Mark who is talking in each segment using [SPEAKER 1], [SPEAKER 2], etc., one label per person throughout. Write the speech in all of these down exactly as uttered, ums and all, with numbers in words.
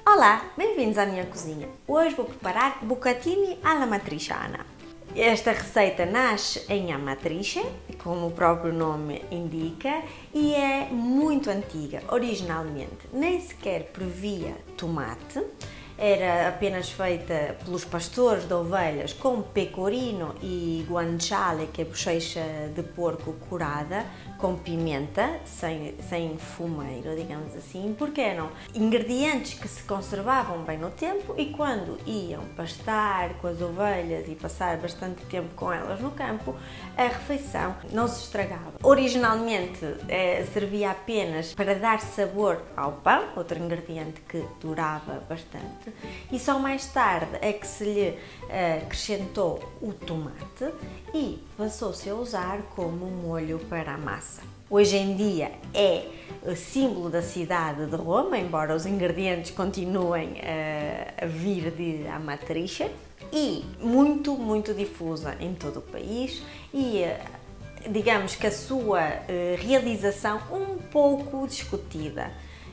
[SPEAKER 1] Olá, bem-vindos à minha cozinha. Hoje vou preparar bucatini alla matriciana. Esta receita nasce em Amatrice, como o próprio nome indica, e é muito antiga. Originalmente nem sequer previa tomate, era apenas feita pelos pastores de ovelhas com pecorino e guanciale, que é bochecha de porco curada, com pimenta, sem, sem fumeiro, digamos assim, porque eram ingredientes que se conservavam bem no tempo e quando iam pastar com as ovelhas e passar bastante tempo com elas no campo, a refeição não se estragava. Originalmente eh, servia apenas para dar sabor ao pão, outro ingrediente que durava bastante, e só mais tarde é que se lhe eh, acrescentou o tomate e passou-se a usar como molho para a massa. Hoje em dia é símbolo da cidade de Roma, embora os ingredientes continuem a vir de Amatrice, e muito, muito difusa em todo o país e digamos que a sua realização um pouco discutida.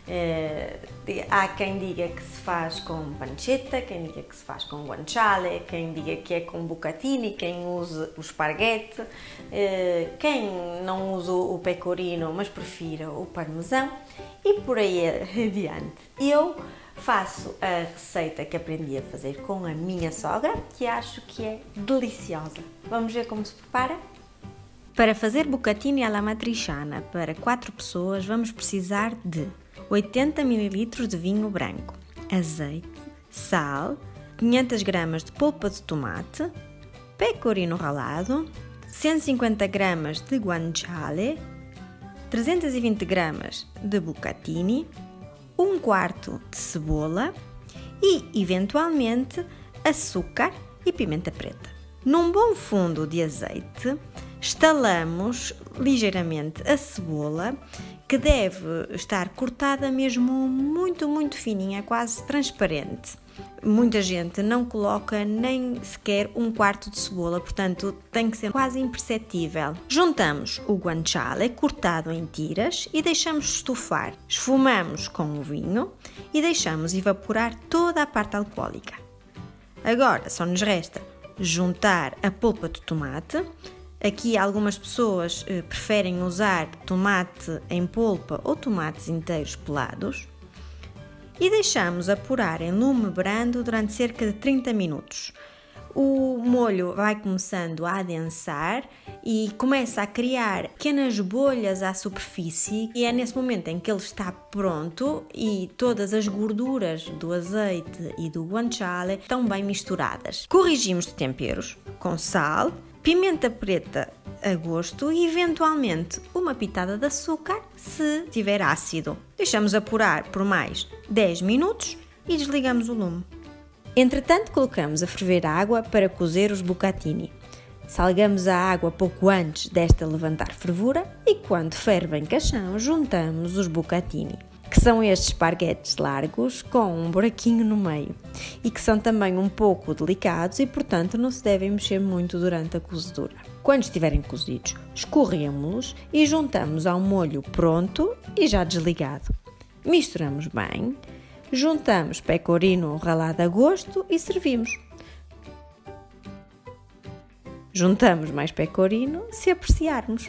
[SPEAKER 1] Há quem diga que se faz com pancetta, quem diga que se faz com guanciale, quem diga que é com bucatini, quem usa o esparguete, quem não usa o pecorino, mas prefira o parmesão e por aí adiante. Eu faço a receita que aprendi a fazer com a minha sogra, que acho que é deliciosa. Vamos ver como se prepara? Para fazer bucatini alla matriciana para quatro pessoas, vamos precisar de oitenta mililitros de vinho branco, azeite, sal, quinhentas gramas de polpa de tomate, pecorino ralado, cento e cinquenta gramas de guanciale, trezentas e vinte gramas de bucatini, um quarto de cebola e, eventualmente, açúcar e pimenta preta. Num bom fundo de azeite, estalamos ligeiramente a cebola, que deve estar cortada mesmo muito, muito fininha, quase transparente. Muita gente não coloca nem sequer um quarto de cebola, portanto tem que ser quase imperceptível. Juntamos o guanciale cortado em tiras e deixamos estufar. Esfumamos com o vinho e deixamos evaporar toda a parte alcoólica. Agora só nos resta juntar a polpa de tomate. Aqui algumas pessoas eh, preferem usar tomate em polpa ou tomates inteiros pelados e deixamos apurar em lume brando durante cerca de trinta minutos. O molho vai começando a adensar e começa a criar pequenas bolhas à superfície e é nesse momento em que ele está pronto e todas as gorduras do azeite e do guanciale estão bem misturadas. Corrigimos de temperos com sal, pimenta preta a gosto e eventualmente uma pitada de açúcar se tiver ácido. Deixamos apurar por mais dez minutos e desligamos o lume. Entretanto, colocamos a ferver a água para cozer os bucatini. Salgamos a água pouco antes desta levantar fervura e quando ferve em caixão, juntamos os bucatini, que são estes esparguetes largos com um buraquinho no meio e que são também um pouco delicados e, portanto, não se devem mexer muito durante a cozedura. Quando estiverem cozidos, escorremos-los e juntamos ao molho pronto e já desligado. Misturamos bem, juntamos pecorino ralado a gosto e servimos. Juntamos mais pecorino se apreciarmos.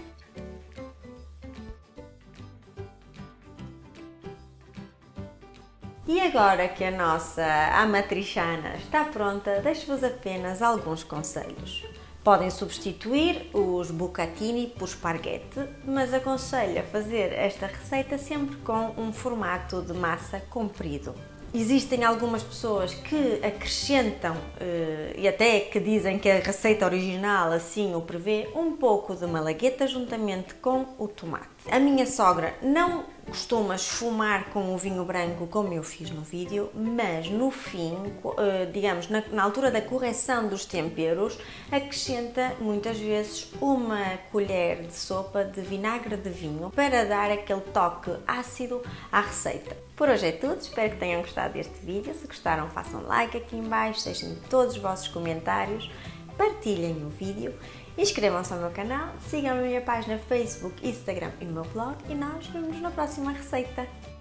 [SPEAKER 1] E agora que a nossa amatriciana está pronta, deixo-vos apenas alguns conselhos. Podem substituir os bucatini por esparguete, mas aconselho a fazer esta receita sempre com um formato de massa comprido. Existem algumas pessoas que acrescentam, e até que dizem que a receita original assim o prevê, um pouco de malagueta juntamente com o tomate. A minha sogra não costuma esfumar com o vinho branco como eu fiz no vídeo, mas no fim, digamos, na, na altura da correção dos temperos, acrescenta muitas vezes uma colher de sopa de vinagre de vinho para dar aquele toque ácido à receita. Por hoje é tudo, espero que tenham gostado deste vídeo. Se gostaram, façam like aqui em baixo, deixem todos os vossos comentários, partilhem o vídeo, inscrevam-se ao meu canal, sigam a minha página Facebook, Instagram e o meu blog e nós vemos na próxima receita.